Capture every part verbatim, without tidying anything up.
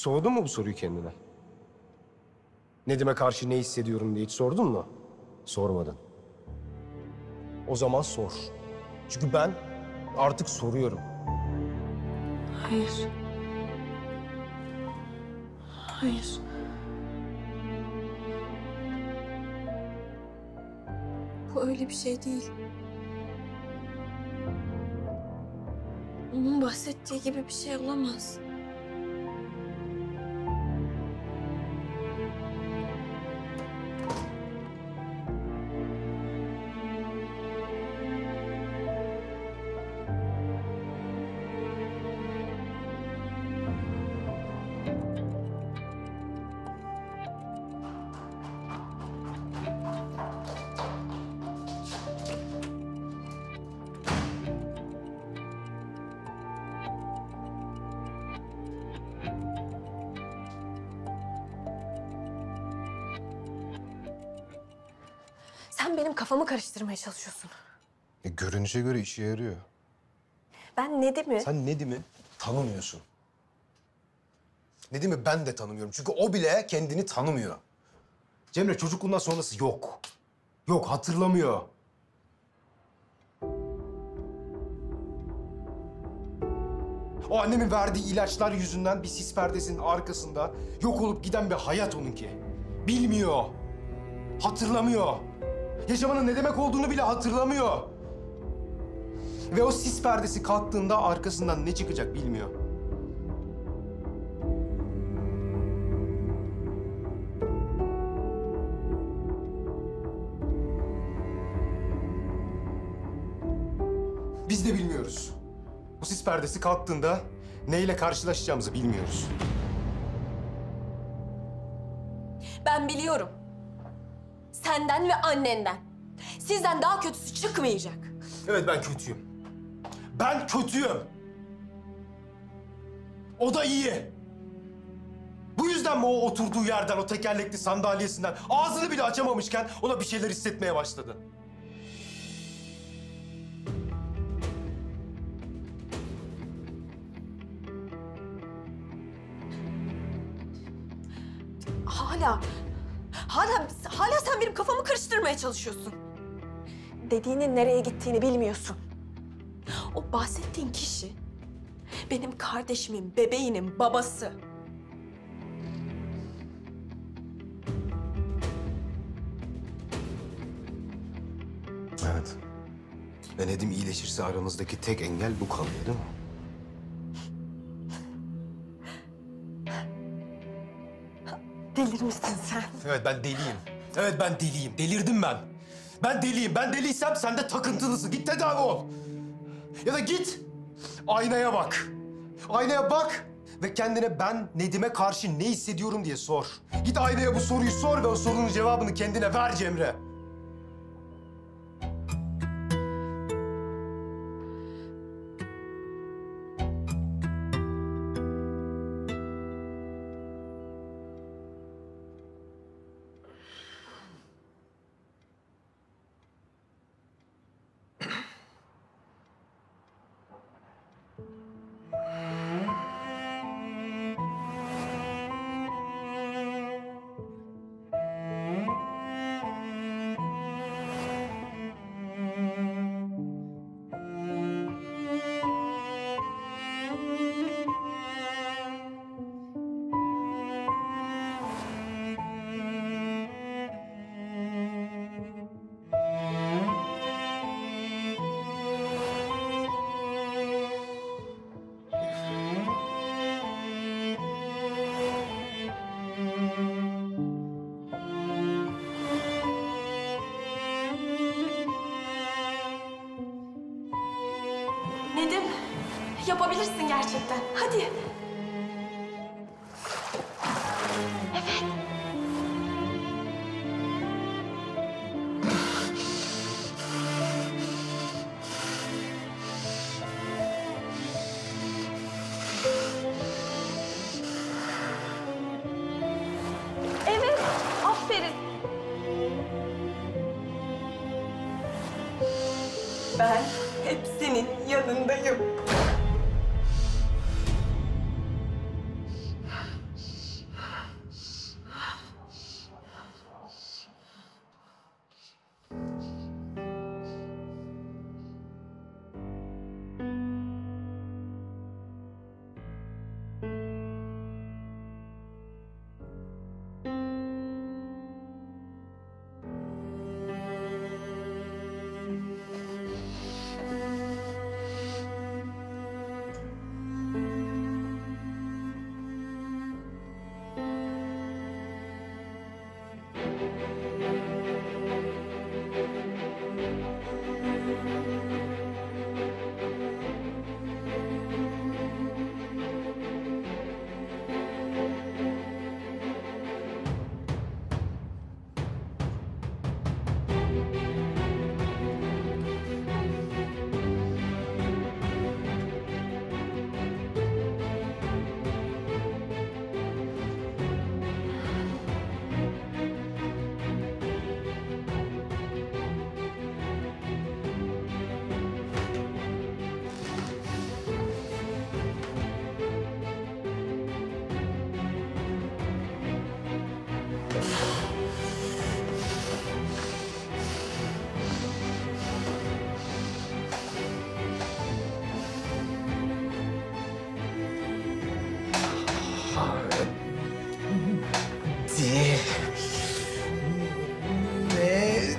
sordun mu bu soruyu kendine? Nedim'e karşı ne hissediyorum diye hiç sordun mu? Sormadın. O zaman sor. Çünkü ben artık soruyorum. Hayır. Hayır. Bu öyle bir şey değil. Onun bahsettiği gibi bir şey olamaz. Sen benim kafamı karıştırmaya çalışıyorsun. E, görünüşe göre işe yarıyor. Ben Nedim'i... Sen Nedim'i tanımıyorsun. Nedim'i ben de tanımıyorum. Çünkü o bile kendini tanımıyor. Cemre çocukluğundan sonrası yok. Yok, hatırlamıyor. O annemin verdiği ilaçlar yüzünden bir sis perdesinin arkasında yok olup giden bir hayat onunki. Bilmiyor. Hatırlamıyor. Yaşamanın ne demek olduğunu bile hatırlamıyor. Ve o sis perdesi kalktığında arkasından ne çıkacak bilmiyor. Biz de bilmiyoruz. Bu sis perdesi kalktığında neyle karşılaşacağımızı bilmiyoruz. Ben biliyorum. Senden ve annenden. Sizden daha kötüsü çıkmayacak. Evet, ben kötüyüm. Ben kötüyüm. O da iyi. Bu yüzden mi o oturduğu yerden, o tekerlekli sandalyesinden ağzını bile açamamışken ona bir şeyler hissetmeye başladı? Hala, hala, hala sen benim kafamı karıştırmaya çalışıyorsun. Dediğinin nereye gittiğini bilmiyorsun. O bahsettiğin kişi benim kardeşimin, bebeğinin babası. Evet. Ve Nedim iyileşirse aramızdaki tek engel bu kalıyor, değil mi? Delirmişsin sen. Evet, ben deliyim. Evet, ben deliyim. Delirdim ben. Ben deliyim. Ben deliysem sen de takıntılısın. Git tedavi ol. Ya da git aynaya bak. Aynaya bak ve kendine ben Nedim'e karşı ne hissediyorum diye sor. Git aynaya bu soruyu sor ve o sorunun cevabını kendine ver Cemre. Nedim, yapabilirsin gerçekten. Hadi. Evet, aferin. Ben hep senin yanındayım. Hadi. Ne?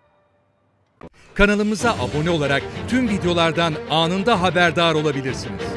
Kanalımıza abone olarak tüm videolardan anında haberdar olabilirsiniz.